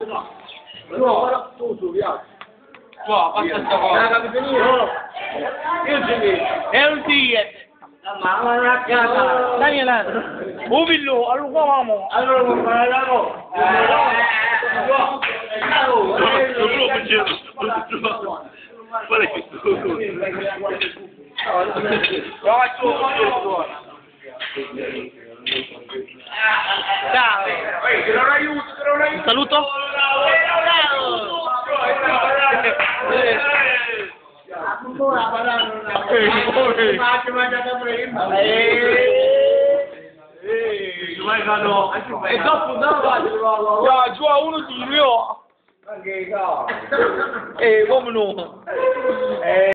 No, tu piace. Qua, passa sta cosa. Io ci vedo. È un tigre. Ma la casa. Daniele, un villo, all'uomo. Allora non fare la no. Qual è questo? Ciao. Un saluto? E dopo Giù a uno di io. Come no?